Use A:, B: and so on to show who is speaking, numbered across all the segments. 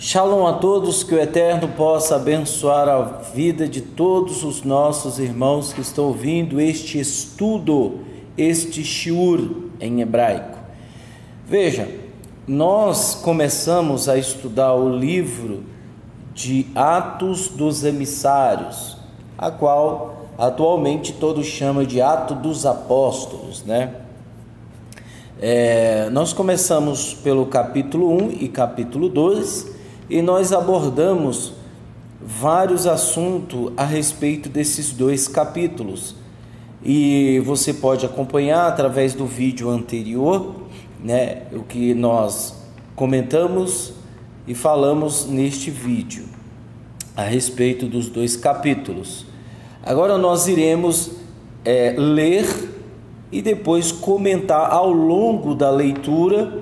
A: Shalom a todos, que o Eterno possa abençoar a vida de todos os nossos irmãos que estão ouvindo este estudo, este shiur em hebraico. Veja, nós começamos a estudar o livro de Atos dos Emissários, a qual atualmente todos chamam de Atos dos Apóstolos, né? Nós começamos pelo capítulo 1 e capítulo 2 e nós abordamos vários assuntos a respeito desses dois capítulos. E você pode acompanhar através do vídeo anterior, né, o que nós comentamos e falamos neste vídeo a respeito dos dois capítulos. Agora nós iremos ler e depois comentar ao longo da leitura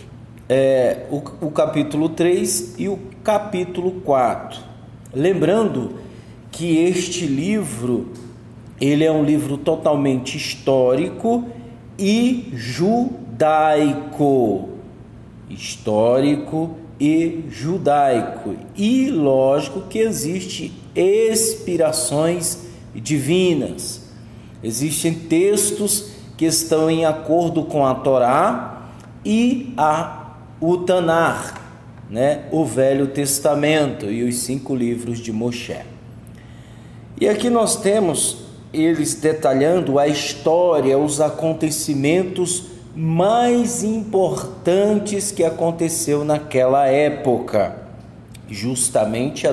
A: o capítulo 3 e o capítulo 4. Lembrando que este livro, ele é um livro totalmente histórico e judaico. Histórico e judaico. E lógico que existe inspirações divinas. Existem textos que estão em acordo com a Torá e o Tanar, né? O Velho Testamento e os 5 livros de Moshe. E aqui nós temos eles detalhando a história, os acontecimentos mais importantes que aconteceu naquela época, justamente há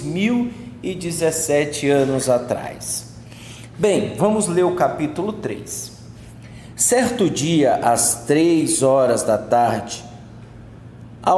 A: 2017 anos atrás. Bem, vamos ler o capítulo 3. Certo dia, às 3 horas da tarde, a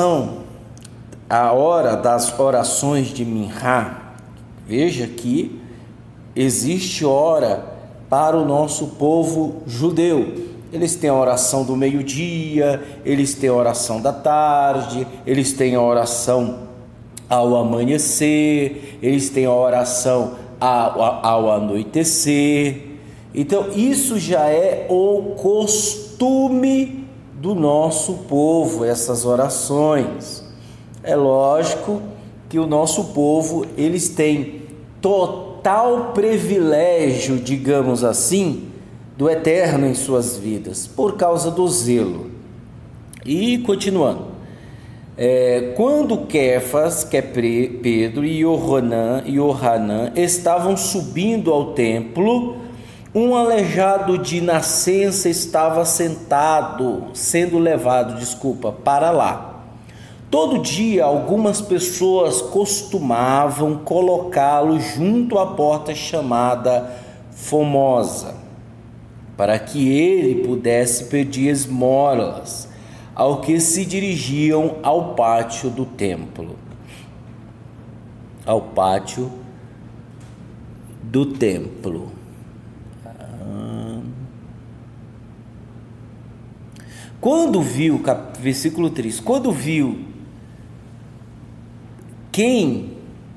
A: hora das orações de Minhá. Veja que existe hora para o nosso povo judeu. Eles têm a oração do meio-dia, eles têm a oração da tarde, eles têm a oração ao amanhecer, eles têm a oração ao anoitecer. Então isso já é o costume do nosso povo, essas orações. É lógico que o nosso povo, eles têm total privilégio, digamos assim, do Eterno em suas vidas, por causa do zelo. E continuando, quando Kefas, que é Pedro, e Yohanan estavam subindo ao templo, um aleijado de nascença estava sendo levado para lá. Todo dia algumas pessoas costumavam colocá-lo junto à porta chamada Formosa, para que ele pudesse pedir esmolas ao que se dirigiam ao pátio do templo. Ao pátio do templo. Quando viu, versículo 3, quando viu quem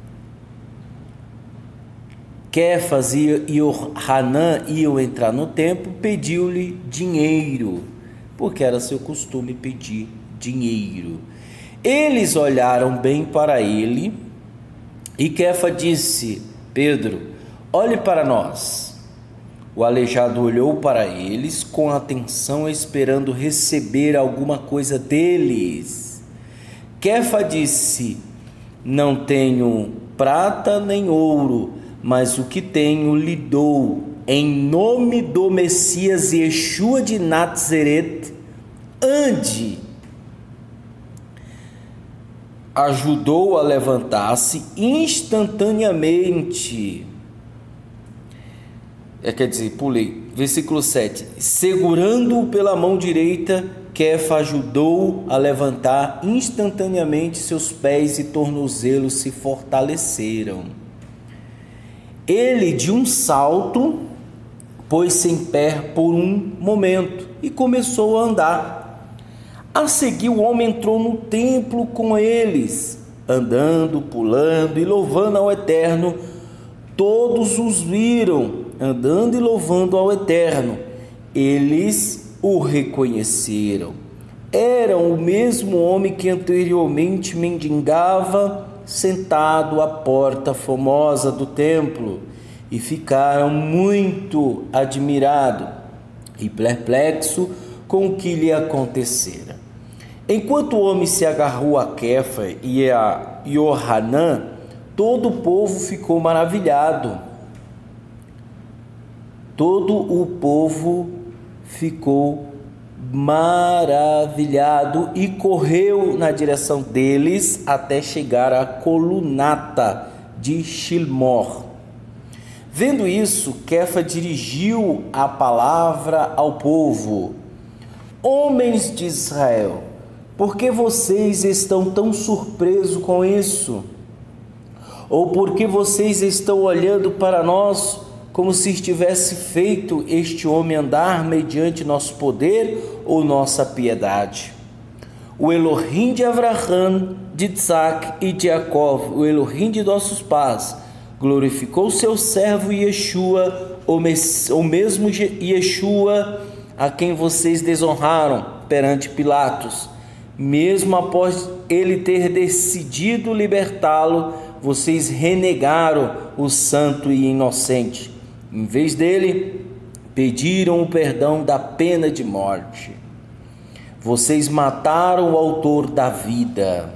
A: Kefas e Yohanan iam entrar no templo, pediu-lhe dinheiro, porque era seu costume pedir dinheiro. Eles olharam bem para ele e Kefas disse: Pedro, olhe para nós. O aleijado olhou para eles com atenção, esperando receber alguma coisa deles. Kefas disse: não tenho prata nem ouro, mas o que tenho lhe dou. Em nome do Messias Yeshua de Nazareth, ande. Ajudou a levantar-se instantaneamente. Pulei. Versículo 7. Segurando-o pela mão direita, Kefas ajudou a levantar instantaneamente, seus pés e tornozelos se fortaleceram. Ele, de um salto, pôs-se em pé por um momento e começou a andar. A seguir, o homem entrou no templo com eles, andando, pulando e louvando ao Eterno. Todos os viram andando e louvando ao Eterno. Eles o reconheceram. eram o mesmo homem que anteriormente mendigava sentado à porta formosa do templo, e ficaram muito admirados e perplexos com o que lhe acontecera. Enquanto o homem se agarrou a Kefa e a Johanã, todo o povo ficou maravilhado. Todo o povo ficou maravilhado e correu na direção deles até chegar à colunata de Shilmor. Vendo isso, Kefa dirigiu a palavra ao povo: Homens de Israel, por que vocês estão tão surpresos com isso? Ou por que vocês estão olhando para nós como se estivesse feito este homem andar mediante nosso poder ou nossa piedade? O Elohim de Abraão, de Isaac e de Jacó, o Elohim de nossos pais, glorificou seu servo Yeshua, o mesmo Yeshua a quem vocês desonraram perante Pilatos. Mesmo após ele ter decidido libertá-lo, vocês renegaram o santo e inocente. Em vez dele, pediram o perdão da pena de morte. Vocês mataram o autor da vida.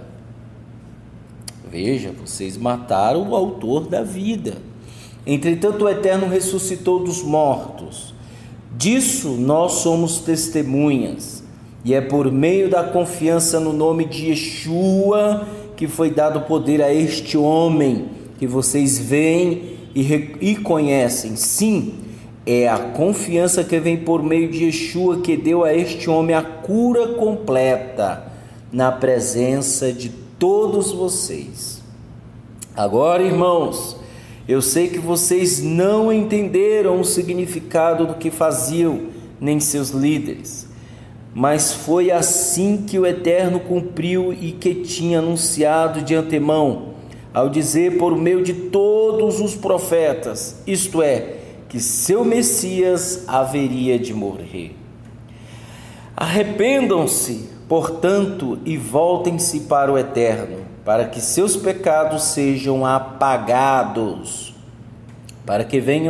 A: Veja, vocês mataram o autor da vida. Entretanto, o Eterno ressuscitou dos mortos. Disso nós somos testemunhas. E é por meio da confiança no nome de Yeshua que foi dado poder a este homem que vocês veem e conhecem. Sim, é a confiança que vem por meio de Yeshua que deu a este homem a cura completa na presença de todos vocês. Agora, irmãos, eu sei que vocês não entenderam o significado do que faziam, nem seus líderes, mas foi assim que o Eterno cumpriu e que tinha anunciado de antemão, ao dizer por meio de todos os profetas, isto é, que seu Messias haveria de morrer. Arrependam-se, portanto, e voltem-se para o Eterno, para que seus pecados sejam apagados, para que venha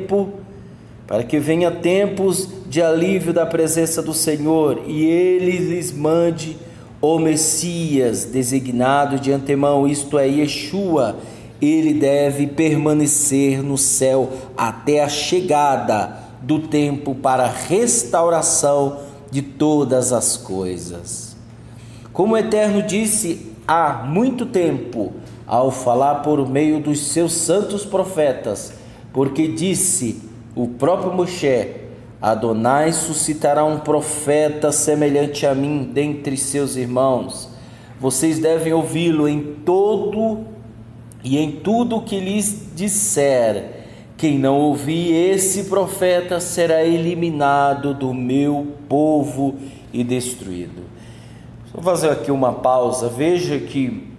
A: tempos de alívio da presença do Senhor, e Ele lhes mande o Messias designado de antemão, isto é, Yeshua. Ele deve permanecer no céu até a chegada do tempo para a restauração de todas as coisas. Como o Eterno disse há muito tempo, ao falar por meio dos seus santos profetas, porque disse o próprio Moshe: Adonai suscitará um profeta semelhante a mim dentre seus irmãos. Vocês devem ouvi-lo em tudo o que lhes disser. Quem não ouvir esse profeta será eliminado do meu povo e destruído. Vou fazer aqui uma pausa. Veja que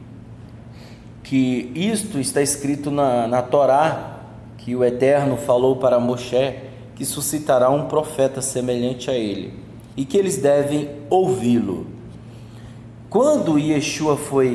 A: isto está escrito na Torá, que o Eterno falou para Moshe que suscitará um profeta semelhante a ele e que eles devem ouvi-lo. Quando Yeshua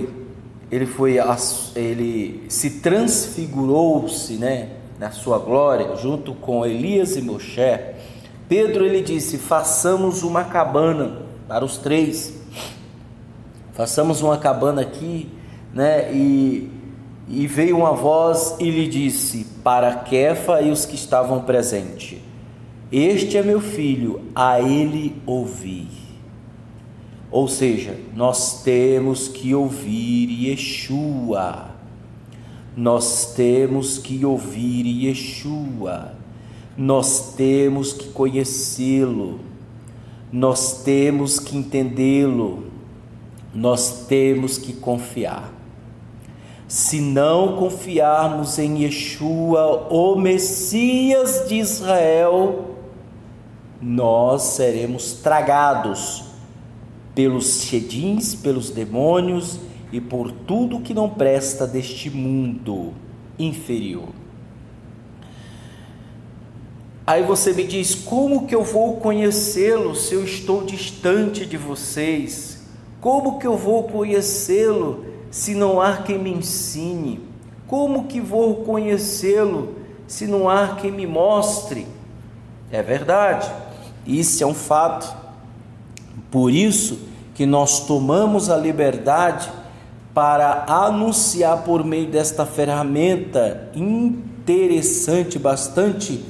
A: ele se transfigurou-se, na sua glória, junto com Elias e Moshe, Pedro ele disse: façamos uma cabana para os três. Façamos uma cabana aqui, e veio uma voz e lhe disse para Kefa e os que estavam presentes: este é meu filho, a ele ouvi. Ou seja, nós temos que ouvir Yeshua. Nós temos que ouvir Yeshua. Nós temos que conhecê-lo. Nós temos que entendê-lo. Nós temos que confiar. Se não confiarmos em Yeshua, o Messias de Israel, nós seremos tragados pelos shedins, pelos demônios e por tudo que não presta deste mundo inferior. Aí você me diz: como que eu vou conhecê-lo se eu estou distante de vocês? Como que eu vou conhecê-lo se não há quem me ensine? Como que vou conhecê-lo se não há quem me mostre? É verdade, isso é um fato. Por isso que nós tomamos a liberdade para anunciar por meio desta ferramenta interessante, bastante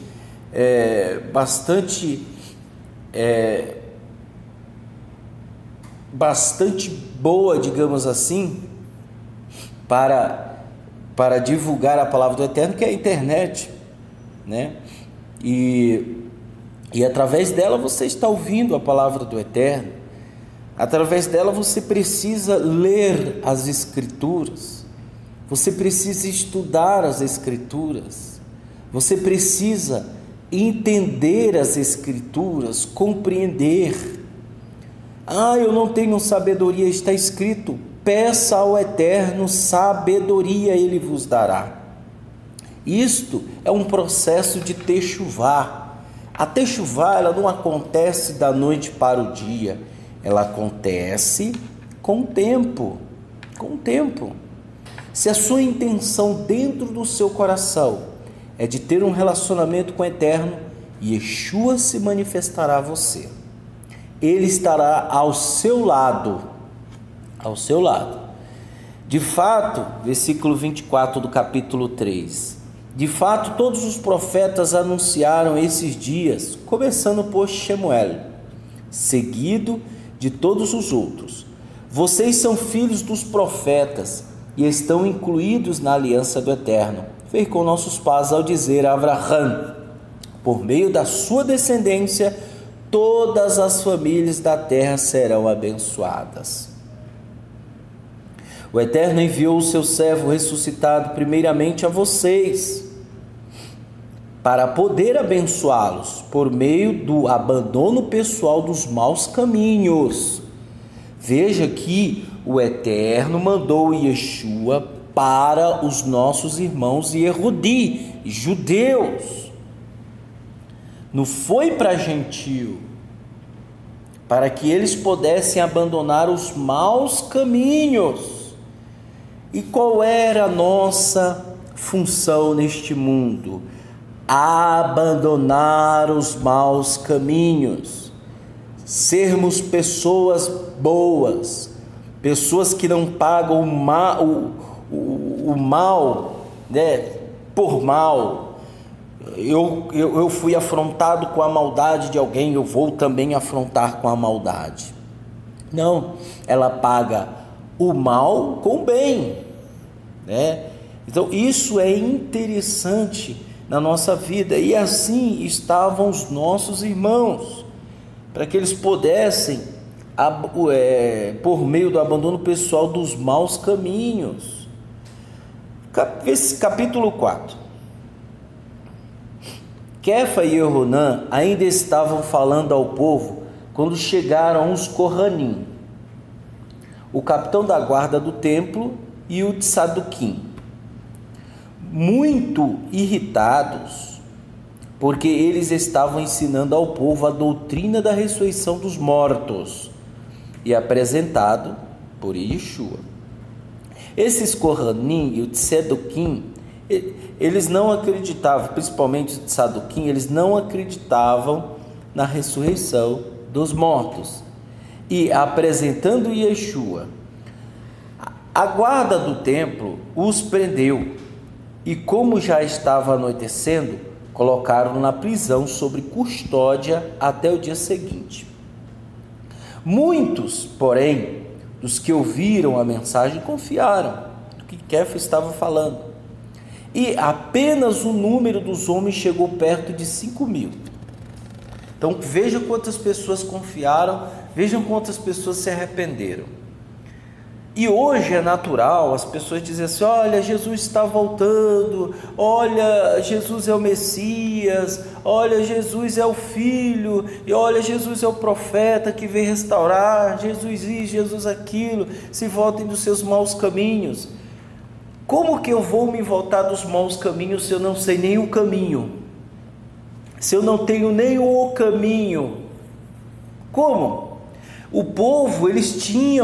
A: boa, digamos assim, para divulgar a palavra do Eterno, que é a internet, né? E através dela você está ouvindo a palavra do Eterno. Através dela você precisa ler as Escrituras, você precisa estudar as Escrituras, você precisa entender as Escrituras, compreender. Eu não tenho sabedoria, está escrito: peça ao Eterno sabedoria, Ele vos dará. Isto é um processo de techuvá. A techuvá, ela não acontece da noite para o dia, ela acontece com o tempo, Se a sua intenção dentro do seu coração é de ter um relacionamento com o Eterno, Yeshua se manifestará a você. Ele estará ao seu lado. De fato, versículo 24 do capítulo 3. De fato, todos os profetas anunciaram esses dias, começando por Shemuel, seguido de todos os outros. Vocês são filhos dos profetas e estão incluídos na aliança do Eterno. Fez com nossos pais ao dizer a Abraão: por meio da sua descendência, todas as famílias da terra serão abençoadas. O Eterno enviou o seu servo ressuscitado primeiramente a vocês, para poder abençoá-los por meio do abandono pessoal dos maus caminhos. Veja que o Eterno mandou Yeshua para os nossos irmãos Yehudi, judeus. Não foi para gentio, para que eles pudessem abandonar os maus caminhos. E qual era a nossa função neste mundo? Abandonar os maus caminhos, sermos pessoas boas, pessoas que não pagam o mal, né, por mal. Eu fui afrontado com a maldade de alguém, eu vou também afrontar com a maldade. Não, ela paga o mal com o bem, né? Então isso é interessante na nossa vida, e assim estavam os nossos irmãos, para que eles pudessem, por meio do abandono pessoal dos maus caminhos. Capítulo 4. Kefa e Yohanan ainda estavam falando ao povo quando chegaram os Kohanim, o capitão da guarda do templo e o Tsaduquim, muito irritados, porque eles estavam ensinando ao povo a doutrina da ressurreição dos mortos, e apresentado por Yeshua. Esses Kohanim e o Tsaduquim, eles não acreditavam, principalmente o Tsaduquim, eles não acreditavam na ressurreição dos mortos. E apresentando Yeshua, a guarda do templo os prendeu, e como já estava anoitecendo, colocaram na prisão sob custódia até o dia seguinte. Muitos, porém, dos que ouviram a mensagem confiaram no que Kefa estava falando, e apenas o número dos homens chegou perto de 5.000. Então veja quantas pessoas confiaram, vejam quantas pessoas se arrependeram. E hoje é natural as pessoas dizem assim: olha, Jesus está voltando, olha, Jesus é o Messias, olha, Jesus é o Filho, e olha, Jesus é o profeta que vem restaurar, Jesus isso, Jesus aquilo, se voltem dos seus maus caminhos. Como que eu vou me voltar dos maus caminhos se eu não sei nem o caminho? se eu não tenho nem o caminho? Como? O povo, eles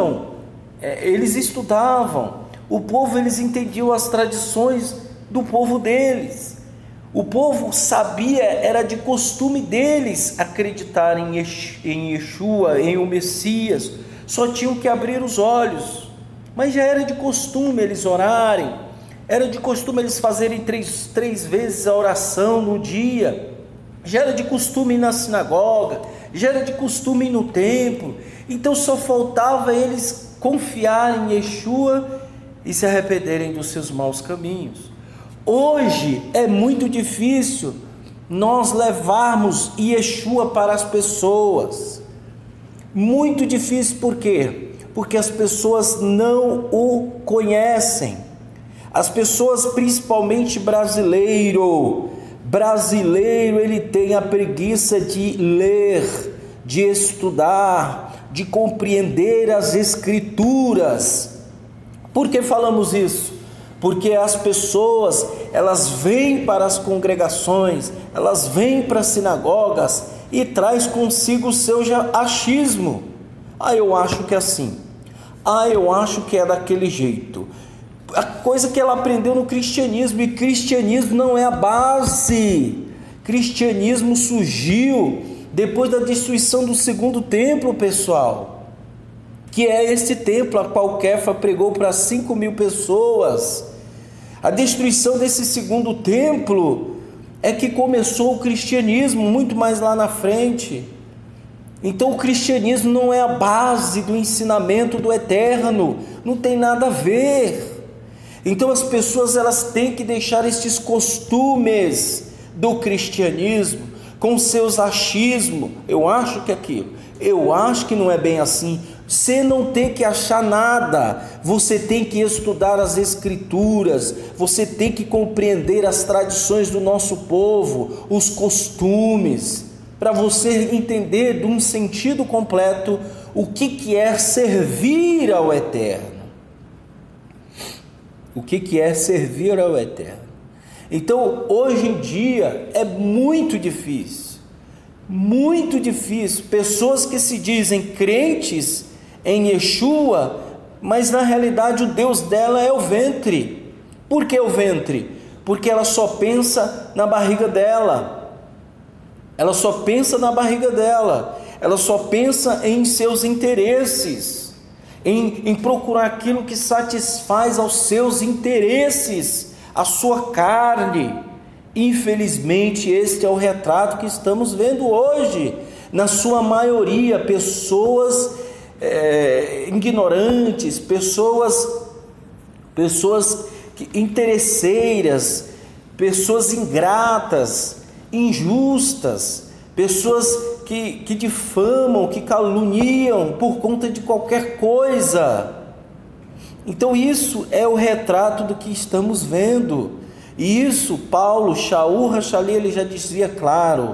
A: estudavam, o povo, eles entendiam as tradições do povo deles, o povo sabia, era de costume deles acreditar em Yeshua, em o Messias, só tinham que abrir os olhos, mas já era de costume eles orarem, era de costume eles fazerem três vezes a oração no dia, já era de costume ir na sinagoga, já era de costume ir no templo, então só faltava eles confiarem em Yeshua e se arrependerem dos seus maus caminhos. Hoje é muito difícil nós levarmos Yeshua para as pessoas, muito difícil. Por quê? Porque as pessoas não o conhecem, as pessoas, principalmente brasileiro, ele tem a preguiça de ler, de estudar, de compreender as Escrituras. Por que falamos isso? Porque as pessoas, elas vêm para as congregações, elas vêm para as sinagogas e traz consigo o seu achismo. Eu acho que é assim, eu acho que é daquele jeito, a coisa que ela aprendeu no cristianismo, e cristianismo não é a base. Cristianismo surgiu depois da destruição do segundo templo, pessoal, que é este templo a qual Kefa pregou para 5.000 pessoas. A destruição desse segundo templo é que começou o cristianismo, muito mais lá na frente. Então o cristianismo não é a base do ensinamento do eterno, não tem nada a ver. Então as pessoas, elas têm que deixar estes costumes do cristianismo com seus achismos. Eu acho que aquilo, eu acho que não é bem assim. Você não tem que achar nada, você tem que estudar as Escrituras, você tem que compreender as tradições do nosso povo, os costumes, para você entender de um sentido completo o que é servir ao eterno. O que é servir ao eterno? Então, hoje em dia é muito difícil, pessoas que se dizem crentes em Yeshua, mas na realidade o Deus dela é o ventre. Por que o ventre? Porque ela só pensa na barriga dela, ela só pensa em seus interesses, em procurar aquilo que satisfaz aos seus interesses, a sua carne. Infelizmente, este é o retrato que estamos vendo hoje, na sua maioria, pessoas ignorantes, pessoas interesseiras, pessoas ingratas, injustas, pessoas que difamam, que caluniam por conta de qualquer coisa. Então isso é o retrato do que estamos vendo. E isso Paulo, Shaul Hashali, ele já dizia claro,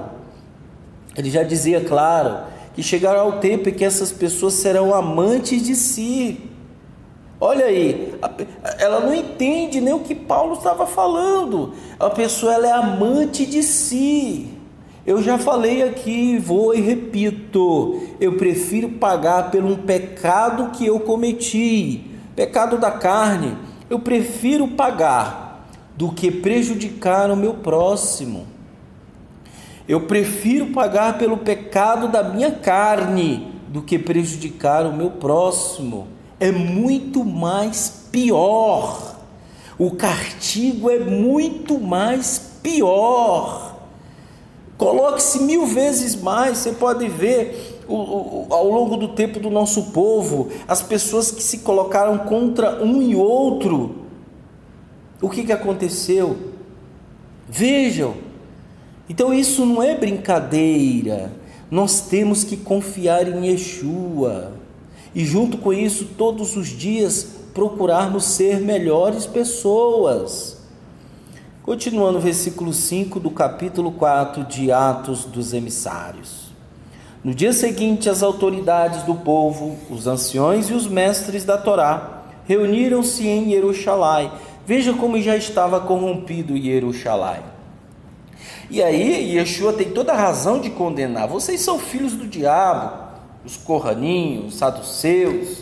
A: que chegará o tempo em que essas pessoas serão amantes de si. Olha aí, ela não entende nem o que Paulo estava falando. A pessoa, ela é amante de si. Eu já falei aqui, vou e repito, eu prefiro pagar pelo um pecado que eu cometi, pecado da carne, eu prefiro pagar do que prejudicar o meu próximo. Eu prefiro pagar pelo pecado da minha carne do que prejudicar o meu próximo. É muito mais pior. O castigo é muito mais pior. Coloque-se 1000 vezes mais. Você pode ver ao longo do tempo do nosso povo, as pessoas que se colocaram contra um e outro. O que aconteceu? Vejam. Então isso não é brincadeira. Nós temos que confiar em Yeshua. E junto com isso, todos os dias, procurarmos ser melhores pessoas. Continuando o versículo 5 do capítulo 4 de Atos dos Emissários. No dia seguinte, as autoridades do povo, os anciões e os mestres da Torá, reuniram-se em Jerusalém. Veja como já estava corrompido Jerusalém. E aí Yeshua tem toda a razão de condenar. Vocês são filhos do diabo, os corraninhos, os saduceus,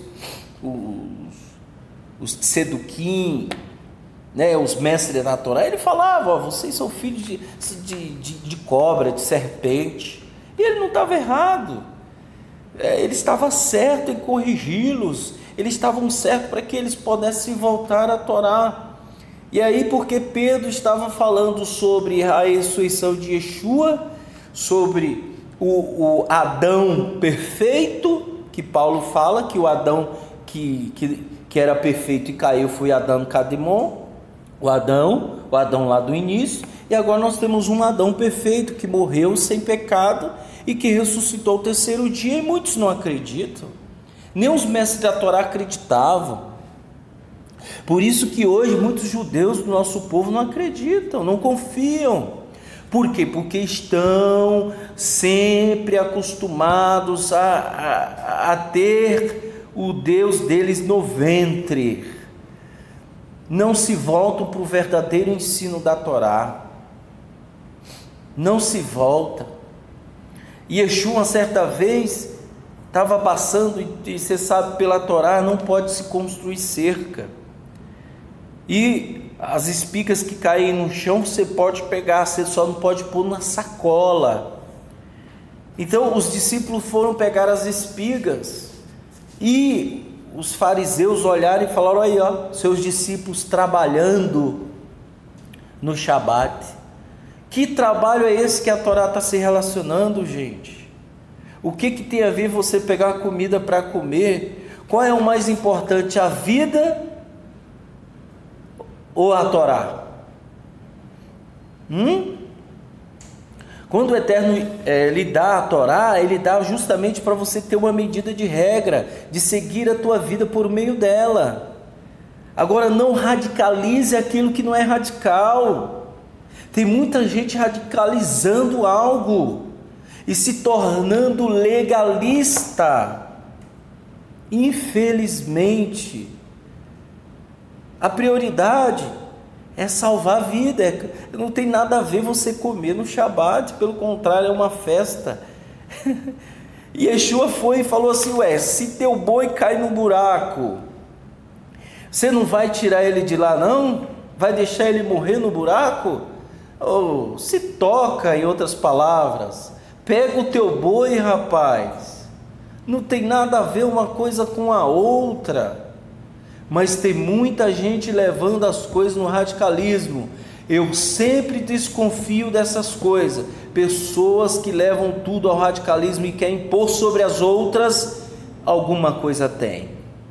A: os tzeduquim, né, os mestres da Torá. Ele falava, ó, vocês são filhos de cobra, de serpente. E ele não estava errado. Ele estava certo em corrigi-los. Eles estavam certos para que eles pudessem voltar à Torá. E aí, porque Pedro estava falando sobre a ressurreição de Yeshua, sobre o Adão perfeito, que Paulo fala que o Adão que era perfeito e caiu foi Adão Cadmon, o Adão lá do início, e agora nós temos um Adão perfeito que morreu sem pecado e que ressuscitou ao terceiro dia, e muitos não acreditam, nem os mestres da Torá acreditavam. Por isso que hoje muitos judeus do nosso povo não acreditam, não confiam. Por quê? Porque estão sempre acostumados a ter o Deus deles no ventre. Não se voltam para o verdadeiro ensino da Torá. Não se volta. E Yeshua, uma certa vez, estava passando, e você sabe, pela Torá não pode se construir cerca. E as espigas que caem no chão você pode pegar, você só não pode pôr na sacola. Então os discípulos foram pegar as espigas, e os fariseus olharam e falaram: aí ó, seus discípulos trabalhando no Shabat. Que trabalho é esse que a Torá está se relacionando, gente? O que tem a ver você pegar comida para comer? Qual é o mais importante, a vida ou a Torá? Quando o Eterno lhe dá a Torá, ele dá justamente para você ter uma medida de regra, de seguir a tua vida por meio dela. Agora, não radicalize aquilo que não é radical. Tem muita gente radicalizando algo e se tornando legalista. Infelizmente, a prioridade é salvar a vida. Não tem nada a ver você comer no Shabat, pelo contrário, é uma festa. E Yeshua foi e falou assim: se teu boi cai no buraco, você não vai tirar ele de lá não? Vai deixar ele morrer no buraco? Ou se toca, em outras palavras, pega o teu boi, rapaz. Não tem nada a ver uma coisa com a outra. Mas tem muita gente levando as coisas no radicalismo. Eu sempre desconfio dessas coisas. Pessoas que levam tudo ao radicalismo e querem impor sobre as outras, alguma coisa tem.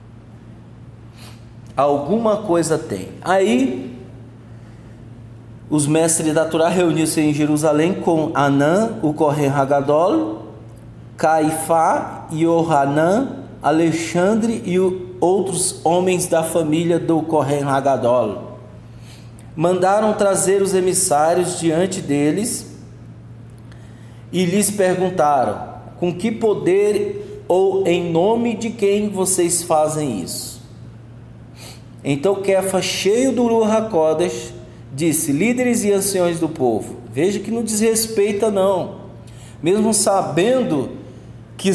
A: Alguma coisa tem. Aí, os mestres da Torá reuniram-se em Jerusalém com Anã, o Kohen Hagadol, Caifá, Yohanan, Alexandre e outros homens da família do Kohen Hagadol. Mandaram trazer os emissários diante deles e lhes perguntaram: com que poder ou em nome de quem vocês fazem isso? Então Kefa, cheio do Ruach HaKodesh, disse: líderes e anciões do povo, veja que não desrespeita não, mesmo sabendo que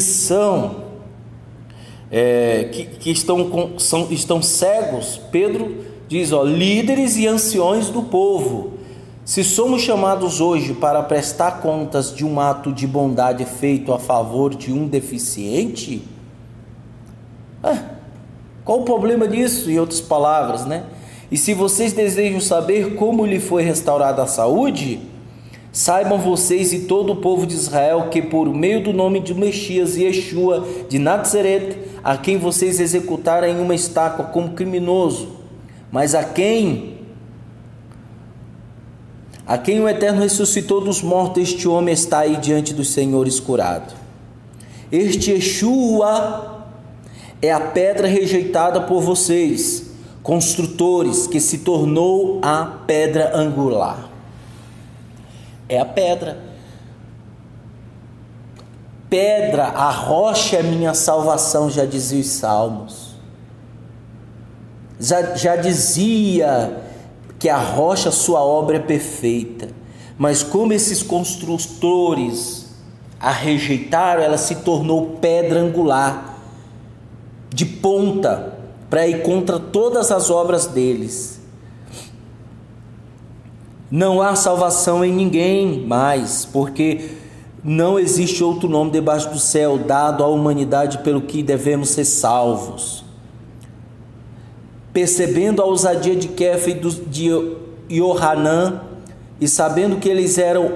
A: estão cegos. Pedro diz: líderes e anciões do povo, se somos chamados hoje para prestar contas de um ato de bondade feito a favor de um deficiente, qual o problema disso? Em outras palavras, né? E se vocês desejam saber como lhe foi restaurada a saúde, saibam vocês e todo o povo de Israel que por meio do nome de Messias Yeshua de Nazareth, a quem vocês executaram em uma estátua como criminoso, mas a quem o Eterno ressuscitou dos mortos, este homem está aí diante dos senhores curado. Este Yeshua é a pedra rejeitada por vocês, construtores, que se tornou a pedra angular. É a pedra. Pedra, a rocha é minha salvação, já dizia os Salmos. Já dizia que a rocha, sua obra é perfeita. Mas como esses construtores a rejeitaram, ela se tornou pedra angular, de ponta, para ir contra todas as obras deles. Não há salvação em ninguém mais, porque não existe outro nome debaixo do céu dado à humanidade pelo que devemos ser salvos. Percebendo a ousadia de Kefa e de Yohanan, e sabendo que eles eram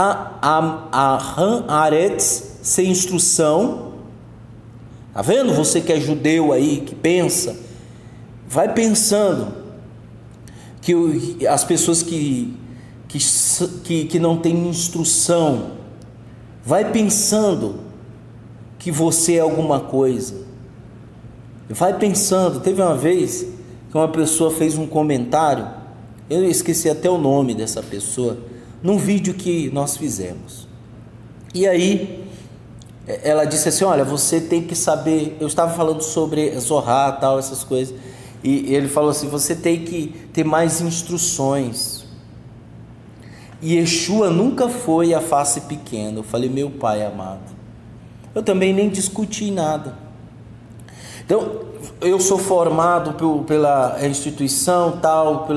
A: Aretz sem instrução, tá vendo? Você que é judeu aí, que pensa, vai pensando que as pessoas que não têm instrução, vai pensando que você é alguma coisa, vai pensando. Teve uma vez que uma pessoa fez um comentário, eu esqueci até o nome dessa pessoa, num vídeo que nós fizemos, e aí ela disse assim: olha, você tem que saber, eu estava falando sobre Zorá, tal, essas coisas, e ele falou assim: você tem que ter mais instruções. E Yeshua nunca foi a face pequena. Eu falei: meu Pai amado, eu também nem discuti nada. Então, eu sou formado pela instituição tal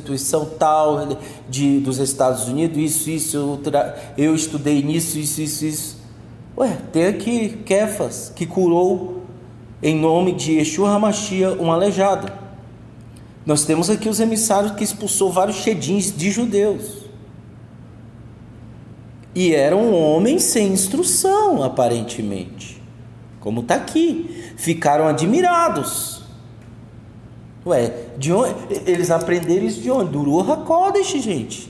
A: dos Estados Unidos, eu estudei nisso, isso. Ué, tem aqui Kefas, que curou em nome de Yeshua HaMashiach um aleijado. Nós temos aqui os emissários que expulsou vários shedins de judeus. E eram homens sem instrução, aparentemente. Como está aqui. Ficaram admirados. Ué, de onde? Eles aprenderam isso de onde? Do Ruach HaKodesh, gente.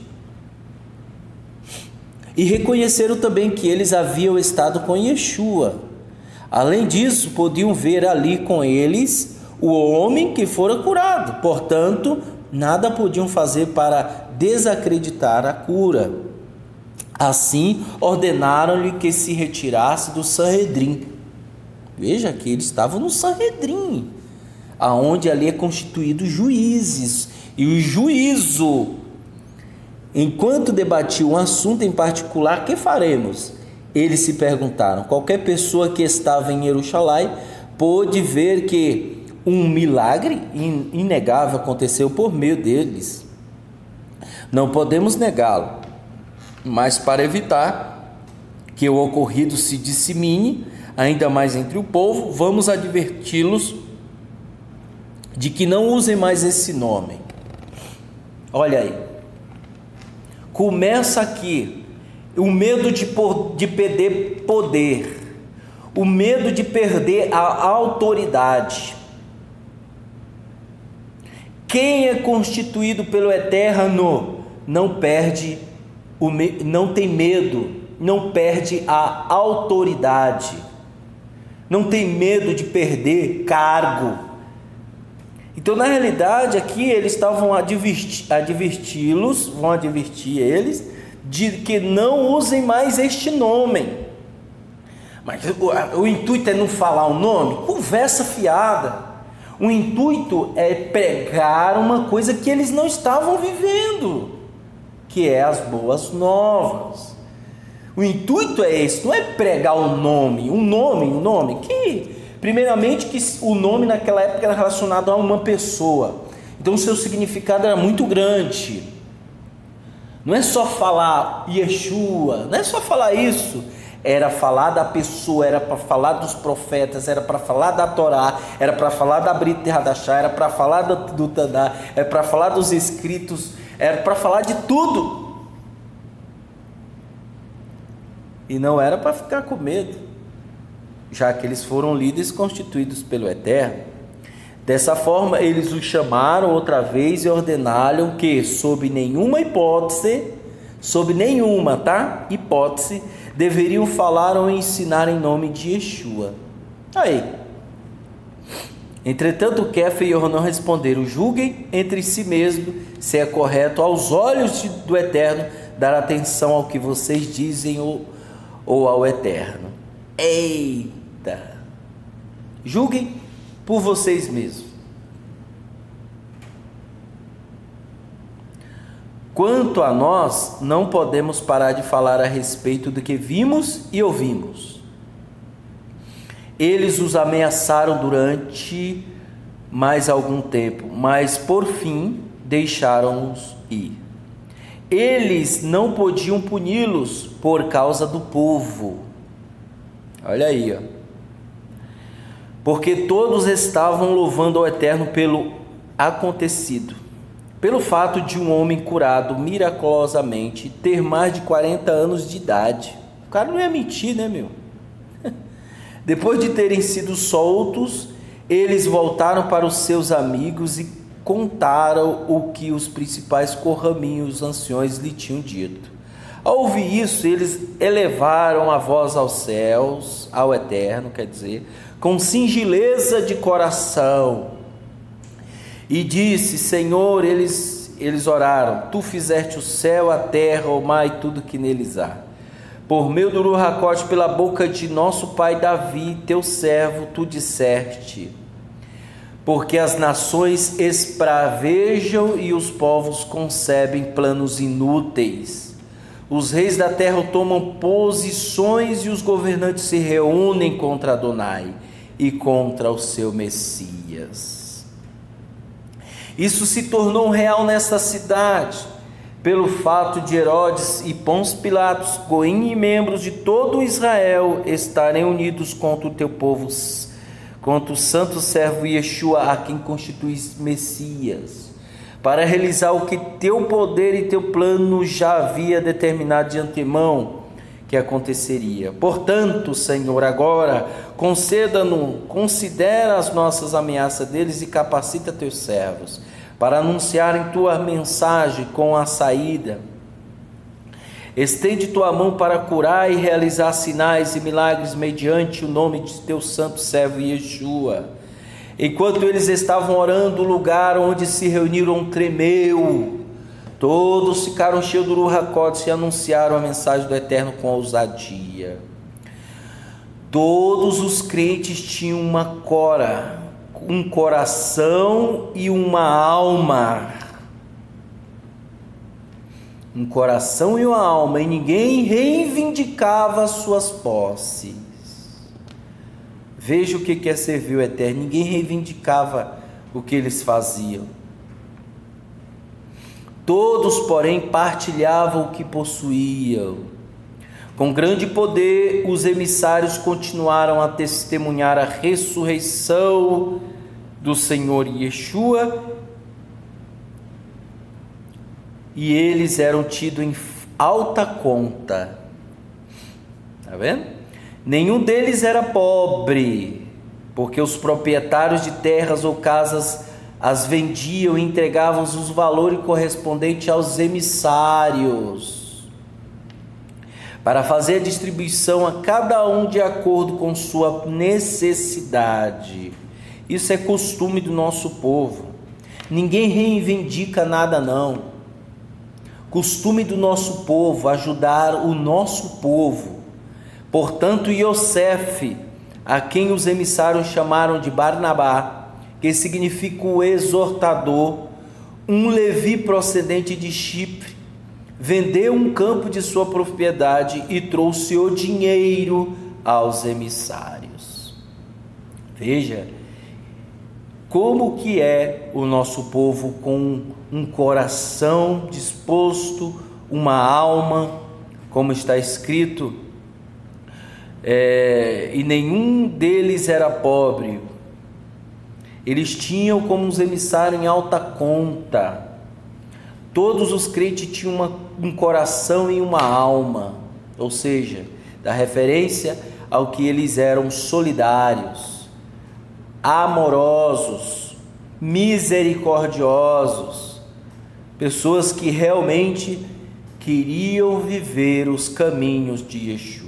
A: E reconheceram também que eles haviam estado com Yeshua. Além disso, podiam ver ali com eles o homem que fora curado. Portanto, nada podiam fazer para desacreditar a cura. Assim, ordenaram-lhe que se retirasse do Sanhedrim. Veja que eles estavam no Sanhedrim, aonde ali é constituído juízes, e o juízo. Enquanto debatiam um assunto em particular, que faremos? Eles se perguntaram. Qualquer pessoa que estava em Jerusalém pôde ver que um milagre inegável aconteceu por meio deles. Não podemos negá-lo, mas para evitar que o ocorrido se dissemine ainda mais entre o povo, vamos adverti-los de que não usem mais esse nome. Olha aí, começa aqui o medo de perder poder, o medo de perder a autoridade. Quem é constituído pelo Eterno não perde, não tem medo, não perde a autoridade, não tem medo de perder cargo. Então, na realidade, aqui eles estavam adverti-los, vão advertir eles de que não usem mais este nome. Mas o intuito é não falar o nome? Conversa fiada. O intuito é pregar uma coisa que eles não estavam vivendo, que é as boas novas. O intuito é esse, não é pregar um nome, que primeiramente que o nome naquela época era relacionado a uma pessoa, então o seu significado era muito grande. Não é só falar Yeshua, não é só falar isso, era falar da pessoa, era para falar dos profetas, era para falar da Torá, era para falar da Brit Hadashah, era para falar do Taná, era para falar dos escritos, era para falar de tudo. E não era para ficar com medo, já que eles foram líderes constituídos pelo Eterno. Dessa forma, eles os chamaram outra vez e ordenaram que, sob nenhuma hipótese, deveriam falar ou ensinar em nome de Yeshua. Aí. Entretanto, Kefa e Yohanan responderam: julguem entre si mesmos se é correto aos olhos do Eterno dar atenção ao que vocês dizem ou ao Eterno. Eita! Julguem por vocês mesmos. Quanto a nós, não podemos parar de falar a respeito do que vimos e ouvimos. Eles os ameaçaram durante mais algum tempo, mas por fim deixaram-os ir. Eles não podiam puni-los por causa do povo. Olha aí, ó. Porque todos estavam louvando ao Eterno pelo acontecido, pelo fato de um homem curado miraculosamente ter mais de 40 anos de idade. O cara não ia mentir, né, meu? Depois de terem sido soltos, eles voltaram para os seus amigos e contaram o que os principais corraminhos, os anciões, lhe tinham dito. Ao ouvir isso, eles elevaram a voz aos céus, ao Eterno, quer dizer, com singeleza de coração, e disse: Senhor, eles oraram, tu fizeste o céu, a terra, o mar e tudo que neles há. Por meio do Ruach, pela boca de nosso pai Davi, teu servo, tu disseste: porque as nações espravejam e os povos concebem planos inúteis. Os reis da terra tomam posições e os governantes se reúnem contra Adonai e contra o seu Messias. Isso se tornou real nesta cidade, pelo fato de Herodes e Pôncio Pilatos, Goim e membros de todo Israel estarem unidos contra o teu povo, contra o santo servo Yeshua, a quem constituis Messias, para realizar o que teu poder e teu plano já havia determinado de antemão que aconteceria. Portanto, Senhor, agora considera as nossas ameaças deles e capacita teus servos para anunciarem tua mensagem com a saída. Estende tua mão para curar e realizar sinais e milagres mediante o nome de teu santo servo Yeshua. Enquanto eles estavam orando, o lugar onde se reuniram tremeu. Todos ficaram cheios do Ruach e anunciaram a mensagem do Eterno com ousadia. Todos os crentes tinham um coração e uma alma. Um coração e uma alma, e ninguém reivindicava suas posses. Veja o que é servir o Eterno. Ninguém reivindicava o que eles faziam. Todos, porém, partilhavam o que possuíam. Com grande poder, os emissários continuaram a testemunhar a ressurreição do Senhor Yeshua, e eles eram tidos em alta conta. Está vendo? Nenhum deles era pobre, porque os proprietários de terras ou casas as vendiam e entregavam os valores correspondentes aos emissários, para fazer a distribuição a cada um de acordo com sua necessidade. Isso é costume do nosso povo. Ninguém reivindica nada, não. Costume do nosso povo, ajudar o nosso povo. Portanto, Yosef, a quem os emissários chamaram de Barnabá, que significa o exortador, um levi procedente de Chipre, vendeu um campo de sua propriedade e trouxe o dinheiro aos emissários. Veja como que é o nosso povo, com um coração disposto, uma alma, como está escrito, e nenhum deles era pobre. Eles tinham como os emissários em alta conta. Todos os crentes tinham um coração e uma alma, ou seja, da referência ao que eles eram: solidários, amorosos, misericordiosos, pessoas que realmente queriam viver os caminhos de Yeshua.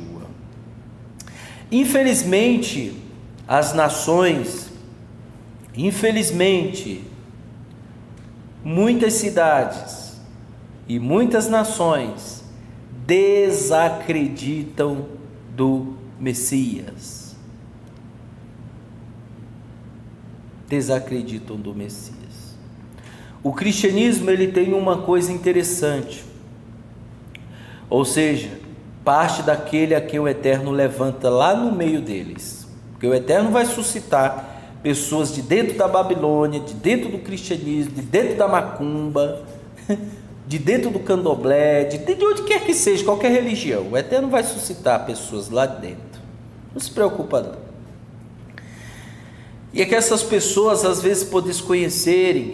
A: Infelizmente, muitas cidades e muitas nações desacreditam do Messias. Desacreditam do Messias. O cristianismo, ele tem uma coisa interessante, ou seja, parte daquele a quem o Eterno levanta lá no meio deles, porque o Eterno vai suscitar pessoas de dentro da Babilônia, de dentro do cristianismo, de dentro da macumba, de dentro do candomblé, de onde quer que seja, qualquer religião. O Eterno vai suscitar pessoas lá dentro, não se preocupa não. E é que essas pessoas às vezes por desconhecerem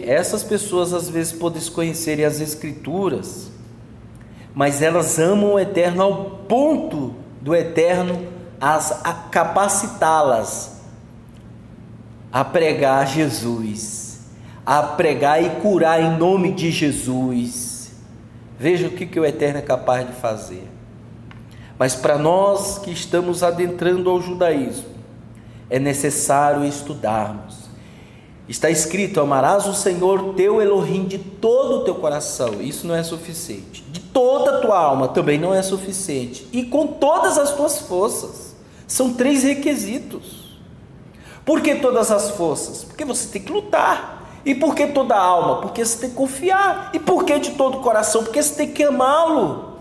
A: as Escrituras, mas elas amam o Eterno ao ponto do Eterno a capacitá-las a pregar Jesus, a pregar e curar em nome de Jesus. Veja o que o Eterno é capaz de fazer. Mas para nós que estamos adentrando ao judaísmo, é necessário estudarmos. Está escrito: amarás o Senhor teu Elohim de todo o teu coração. Isso não é suficiente. De toda a tua alma também não é suficiente. E com todas as tuas forças. São 3 requisitos. Por que todas as forças? Porque você tem que lutar. E por que toda a alma? Porque você tem que confiar. E por que de todo o coração? Porque você tem que amá-lo.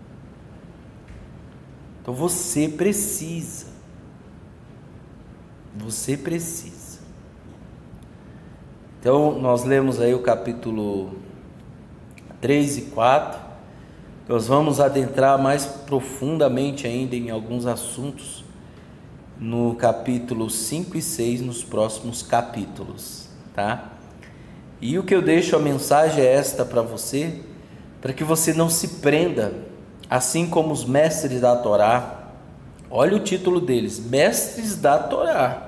A: Então você precisa. Você precisa. Então nós lemos aí o capítulo 3 e 4. Nós vamos adentrar mais profundamente ainda em alguns assuntos no capítulo 5 e 6, nos próximos capítulos, tá? E o que eu deixo, a mensagem é esta para você, para que você não se prenda, assim como os mestres da Torá. Olha o título deles, mestres da Torá.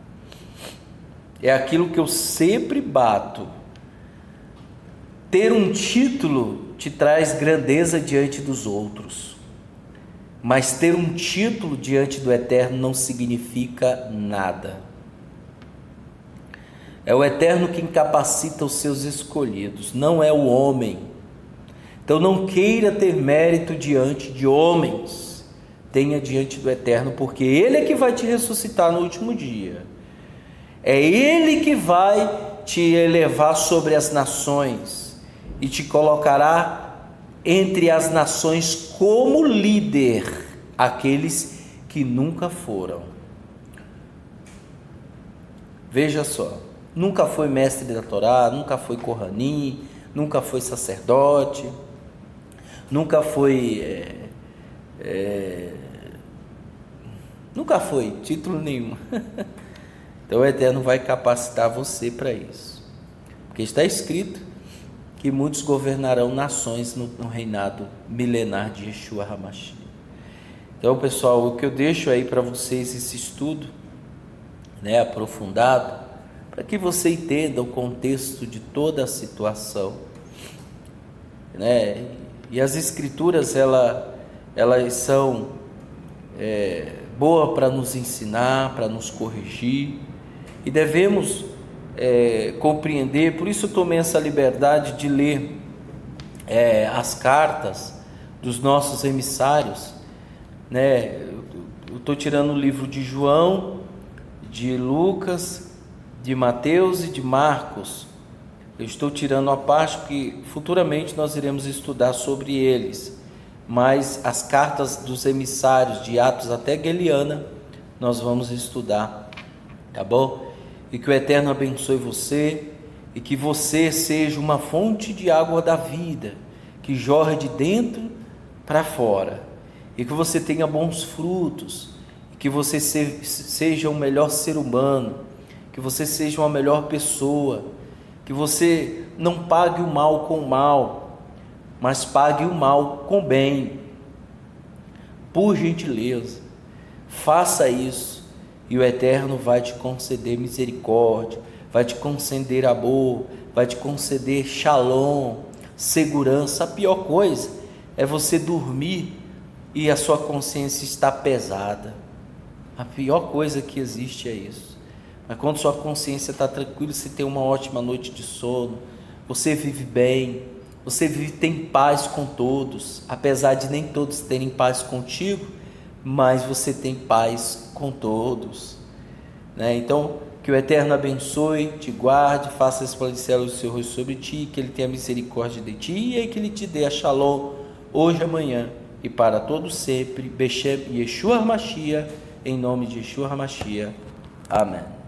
A: É aquilo que eu sempre bato. Ter um título te traz grandeza diante dos outros, mas ter um título diante do Eterno não significa nada. É o Eterno quem capacita os seus escolhidos, não é o homem. Então não queira ter mérito diante de homens, tenha diante do Eterno, porque Ele é que vai te ressuscitar no último dia. É Ele que vai te elevar sobre as nações e te colocará entre as nações como líder, aqueles que nunca foram. Veja só, nunca foi mestre da Torá, nunca foi Kohanim, nunca foi sacerdote, nunca foi título nenhum. Então o Eterno vai capacitar você para isso, porque está escrito que muitos governarão nações no reinado milenar de Yeshua HaMashiach. Então, pessoal, o que eu deixo aí para vocês, esse estudo, aprofundado, para que você entenda o contexto de toda a situação, E as Escrituras, elas são boas para nos ensinar, para nos corrigir, e devemos compreender. Por isso eu tomei essa liberdade de ler as cartas dos nossos emissários, Eu estou tirando o livro de João, de Lucas, de Mateus e de Marcos. Eu estou tirando a parte que futuramente nós iremos estudar sobre eles, mas as cartas dos emissários, de Atos até Gueliana, nós vamos estudar, tá bom? E que o Eterno abençoe você, e que você seja uma fonte de água da vida, que jorre de dentro para fora, e que você tenha bons frutos, e que você seja o melhor ser humano, que você seja uma melhor pessoa, que você não pague o mal com o mal, mas pague o mal com o bem. Por gentileza, faça isso, e o Eterno vai te conceder misericórdia, vai te conceder amor, vai te conceder shalom, segurança. A pior coisa é você dormir e a sua consciência está pesada. A pior coisa que existe é isso. Mas quando sua consciência está tranquila, você tem uma ótima noite de sono, você vive bem, tem paz com todos, apesar de nem todos terem paz contigo, mas você tem paz com todos, Então Que o Eterno abençoe, te guarde, faça resplandecer o seu rosto sobre ti, que Ele tenha misericórdia de ti e que Ele te dê a Shalom hoje, amanhã e para todo sempre. Beshem Yeshua HaMashiach, em nome de Yeshua HaMashiach. Amém.